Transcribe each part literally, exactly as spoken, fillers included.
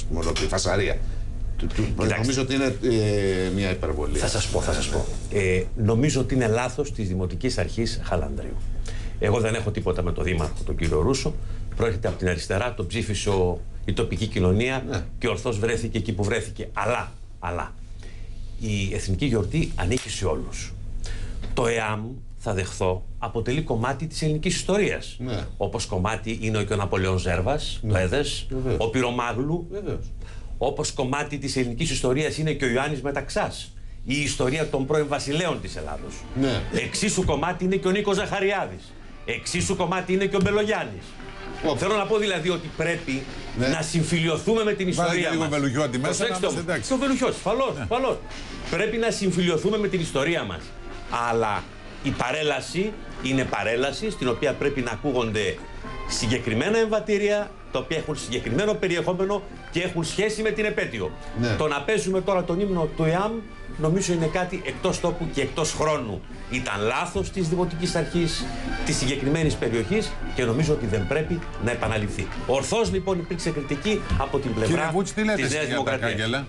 πούμε, ολόκληρη φασαρία. Νομίζω ότι είναι ε, μια υπερβολή. Θα σας πω, θα σας πω. Ε, νομίζω ότι είναι λάθος της Δημοτικής Αρχής Χαλανδρίου. Εγώ δεν έχω τίποτα με τον Δήμαρχο, τον κύριο Ρούσο. Προέρχεται από την αριστερά, τον ψήφισε η τοπική κοινωνία, ναι, και ορθώς βρέθηκε εκεί που βρέθηκε. Αλλά, αλλά, η εθνική γιορτή ανήκει σε όλους. Το ΕΑΜ, θα δεχθώ, αποτελεί κομμάτι της ελληνικής ιστορίας. Ναι. Όπως κομμάτι είναι και ο Ναπολεόν Ζέρβας, ναι, το ΕΔΕΣ, βεβαίως, ο Πυρομάγλου. Βεβαίως. Όπως κομμάτι της ελληνικής ιστορίας είναι και ο Ιωάννης Μεταξάς, η ιστορία των πρώην βασιλέων της Ελλάδος. Ναι. Εξίσου κομμάτι είναι και ο Νίκος Ζαχαριάδης. Εξίσου κομμάτι είναι και ο Μπελογιάννης. Oh. Θέλω να πω δηλαδή ότι πρέπει, ναι, να συμφιλιωθούμε με την ιστορία μας. Λίγο Βελουχιώτη μέσα. Και ο Βελουχιώτης, ασφαλώς, ναι, ασφαλώς. Πρέπει να συμφιλιωθούμε με την ιστορία μας. Αλλά η παρέλαση είναι παρέλαση στην οποία πρέπει να ακούγονται συγκεκριμένα εμβατήρια, τα οποία έχουν συγκεκριμένο περιεχόμενο και έχουν σχέση με την επέτειο. Ναι. Το να παίζουμε τώρα τον ύμνο του ΕΑΜ νομίζω είναι κάτι εκτός τόπου και εκτός χρόνου. Ήταν λάθος της Δημοτικής Αρχής της συγκεκριμένης περιοχής και νομίζω ότι δεν πρέπει να επαναληφθεί. Ορθώς λοιπόν υπήρξε κριτική από την πλευρά Βούτς, τι λέτε της Νέας Δημοκρατίας.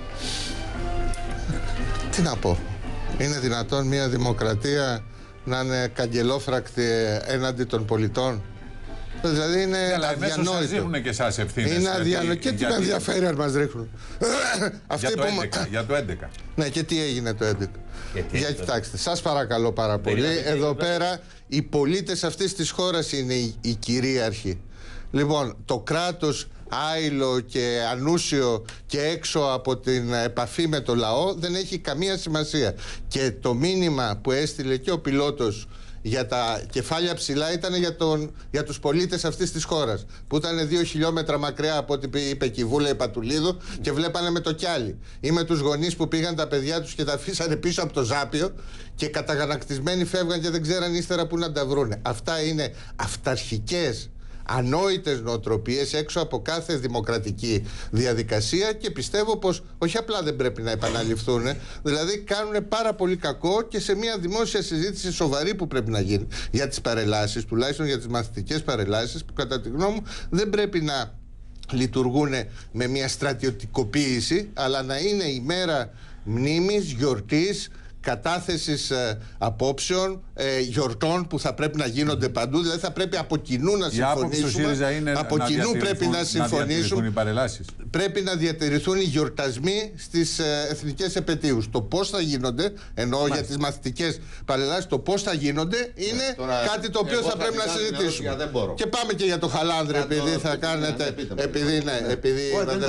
Τι να πω. Είναι δυνατόν μια δημοκρατία να είναι καγκελόφρακτη έναντι των πολιτών? Δηλαδή είναι αδιανόητο. Και εσάς ευθύνες. Είναι αδιανόητο. Και τι με ενδιαφέρει αν μας ρίχνουν. Για το έντεκα. Για το έντεκα. Ναι, και τι έγινε το έντεκα. Για κοιτάξτε, σας παρακαλώ πάρα πολύ. Εδώ πέρα οι πολίτες αυτής της χώρας είναι οι κυρίαρχοι. Λοιπόν, το κράτος άειλο και ανούσιο και έξω από την επαφή με το λαό δεν έχει καμία σημασία. Και το μήνυμα που έστειλε και ο πιλότος για τα κεφάλια ψηλά ήταν για, τον, για τους πολίτες αυτής της χώρας, που ήταν δύο χιλιόμετρα μακριά από ό,τι είπε και η Βούλα η Πατουλίδου και βλέπανε με το κιάλι. Ή με τους γονείς που πήγαν τα παιδιά τους και τα αφήσανε πίσω από το Ζάπιο και καταγανακτισμένοι φεύγαν και δεν ξέραν ύστερα που να τα βρούνε. Αυτά είναι αυταρχικές, ανόητες νοοτροπίες έξω από κάθε δημοκρατική διαδικασία και πιστεύω πως όχι απλά δεν πρέπει να επαναληφθούν, δηλαδή κάνουν πάρα πολύ κακό και σε μια δημόσια συζήτηση σοβαρή που πρέπει να γίνει για τις παρελάσεις, τουλάχιστον για τις μαθητικές παρελάσεις, που κατά τη γνώμη μου δεν πρέπει να λειτουργούν με μια στρατιωτικοποίηση, αλλά να είναι η μέρα μνήμης, γιορτής, κατάθεσης ε, απόψεων, ε, γιορτών που θα πρέπει να γίνονται παντού. Δηλαδή θα πρέπει από κοινού να συμφωνήσουμε. Από κοινού πρέπει να συμφωνήσουμε. Πρέπει να διατηρηθούν οι γιορτασμοί στις ε, εθνικές επετείους. Το πώς θα γίνονται, ενώ Μάλιστα. για τις μαθητικές παρελάσεις, το πώς θα γίνονται είναι ε, τώρα, κάτι το οποίο θα πρέπει να συζητήσουμε. Και πάμε και για το Χαλάνδρη, επειδή το, θα το, κάνετε. Επειδή, ναι, επειδή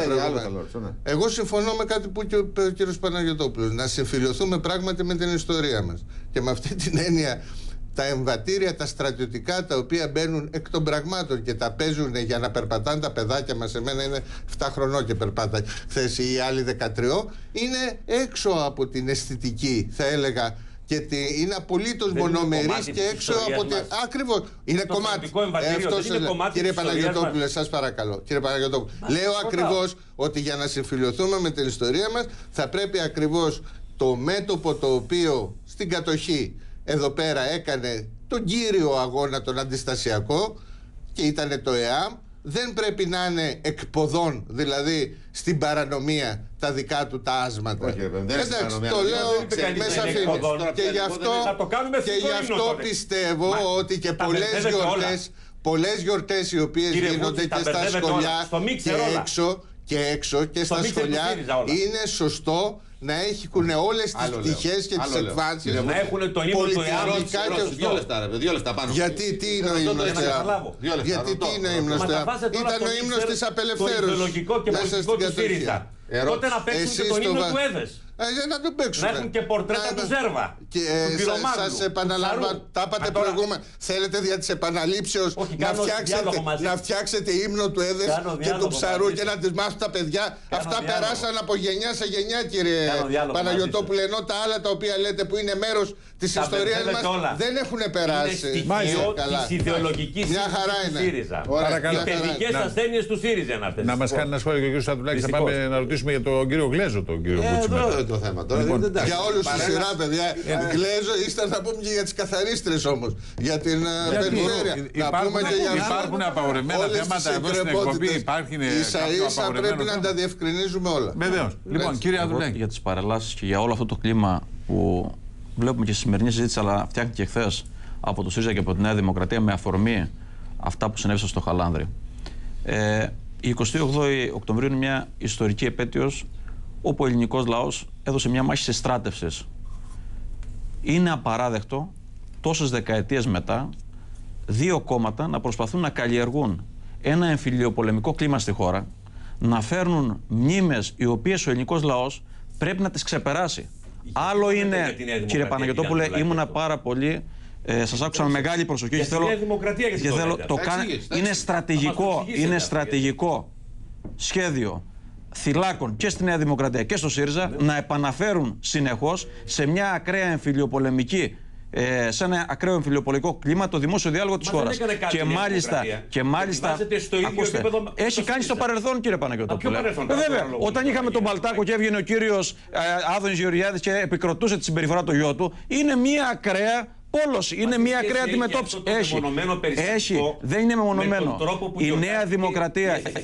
Εγώ συμφωνώ με κάτι που είπε ο κ. Παναγιωτόπουλος. Να συμφιλειωθούμε πράγματι με την ιστορία μας. Και με αυτή την έννοια τα εμβατήρια, τα στρατιωτικά, τα οποία μπαίνουν εκ των πραγμάτων και τα παίζουν για να περπατάνε τα παιδάκια μας, εμένα είναι επτά χρονών και περπάτα χθες ή οι άλλοι δεκατρία, είναι έξω από την αισθητική, θα έλεγα, και είναι απολύτως μονομερής και έξω από την. Ακριβώς. Είναι το κομμάτι. Αυτό σας λέω. Κύριε Παναγιωτόπουλε, σας παρακαλώ. Κύριε Παναγιωτόπουλε, λέω ακριβώς ότι για να συμφιλειωθούμε με την ιστορία μας θα πρέπει ακριβώς το μέτωπο το οποίο στην κατοχή εδώ πέρα έκανε τον κύριο αγώνα, τον αντιστασιακό, και ήταν το ΕΑΜ, δεν πρέπει να είναι εκποδών, δηλαδή στην παρανομία, τα δικά του τα άσματα. Όχι, δεν εντάξει, το λέω με σαφήνεια. Και γι' αυτό, και γι αυτό πιστεύω Μα, ότι και πολλές γιορτές, πολλές γιορτές οι οποίες Κύριε γίνονται Βούτση, και στα σχολιά και έξω, και έξω και στα σχολιά, είναι σωστό να έχουν όλες τις πτυχές και τις εκφάνσεις να έχουν τον ύμνο του ΕΑΜ. Δύο λεπτά, ρε, δύο λεπτά πάνω. Γιατί τι είναι ο ύμνος του ΕΑΜ? Γιατί τι είναι ο ύμνος του ΕΑΜ? Ήταν ο ύμνος της απελευθέρωσης. Το ιδεολογικό και πολιτικό του ΣΥΡΙΖΑ. Τότε να παίξουν και τον ύμνο του ΕΔΕΣ. Να τον παίξουμε. Να έχουν και πορτρέτα του Ζέρβα. Και σας επαναλαμβάνω, τα είπατε προηγούμενα. Θέλετε δια της επαναλήψεως να φτιάξετε ύμνο του ΕΔΕΣ και του Ψαρού και να τις μάθουν τα παιδιά. Αυτά περάσαν από γενιά σε γενιά, κύριε Παναγιωτόπουλε, ενώ τα άλλα τα οποία λέτε που είναι μέρος της ιστορίας μας δεν έχουν περάσει. Είναι στοιχείο της ιδεολογικής του ΣΥΡΙΖΑ. Οι παιδικές ασθένειες του ΣΥΡΙΖΑ είναι αυτές. Να μας κάνει ένα σχόλιο και ο κ. Σαντουλάκης, θα πάμε να ρωτήσουμε. ρωτήσουμε για τον κύριο Γλέζο, τον κύριο Ε, Μπούτσι. εδώ μετά. είναι το θέμα. Τώρα Λοιπόν, δεν εντάξει. Για όλους στη Παρένα- σειρά, παιδιά. Γλέζο, ύστερα να πούμε και για τις καθαρίστρες όμως. Για την ε, Γιατί? περιφέρεια. Υ- Να πούμε και για υπάρχουν απαγορευμένα όλες θέματα τις εδώ στην εκπομπή. εκκρεμότητες. Υπάρχει Ίσα κάποιο ίσα απαγορευμένο πρέπει να θέμα. τα διευκρινίζουμε όλα. Βεβαίως. Λοιπόν, κύριε Εγώ Αδουλάκη. για τις παρελάσεις και για όλο αυτό το κλίμα που βλέπουμε και στη σημερινή συζήτηση, αλλά φτιάχτηκε και χθες από το ΣΥΡΙΖΑ και από τη Νέα Δημοκρατία με αφορμή αυτά που συνέβησαν στο Χαλάνδρη. Ε, η εικοστή όγδοη Οκτωβρίου είναι μια ιστορική επέτειος όπου ο ελληνικός λαός έδωσε μια μάχη σε στράτευσης. Είναι απαράδεκτο τόσες δεκαετίες μετά δύο κόμματα να προσπαθούν να καλλιεργούν ένα εμφυλιοπολεμικό κλίμα στη χώρα, να φέρνουν μνήμες οι οποίες ο ελληνικός λαός πρέπει να τις ξεπεράσει. Άλλο για είναι, τη Νέα Δημοκρατία, κύριε Παναγιωτόπουλε, κύριε ήμουνα Αντουλάκη. πάρα πολύ. Ε, σας άκουσα με μεγάλη προσοχή. Για και τη θέλω, Νέα Δημοκρατία, γιατί και το θέλω, λέτε το αυτό. κάνε- Εξήγησε, είναι εξήγησε. στρατηγικό, Θα μας εξηγήσετε είναι αυτό, στρατηγικό σχέδιο θυλάκων και στη Νέα Δημοκρατία και στο ΣΥΡΙΖΑ να επαναφέρουν συνεχώς σε μια ακραία εμφυλιοπολεμική, ε, σε ένα ακραίο εμφυλιοπολεμικό κλίμα το δημόσιο διάλογο της Μα δεν χώρας. έκανε κάτι Και η Νέα μάλιστα, Δημοκρατία. και μάλιστα Βάζετε στο ίδιο ακούστε, επίπεδο με έχει το κάνει στο ΣΥΡΙΖΑ. παρελθόν, κύριε Παναγιωτόπουλε. ποιο παρελθόν, Ε, κατά βέβαια, τον λόγο όταν που είχαμε το τον λέγεται. Παλτάκο και έβγαινε ο κύριος ε, Άδωνης Γεωργιάδης και επικροτούσε τη συμπεριφορά του γιού του, είναι μια ακραία πόλωση. Είναι τι μια σχέση ακραία έχει αντιμετώπιση. αυτό το μεμονωμένο περιστατικό Έχει. Δεν είναι με μεμονωμένο. τον τρόπο που Η Νέα γιορτάστηκε Δημοκρατία. η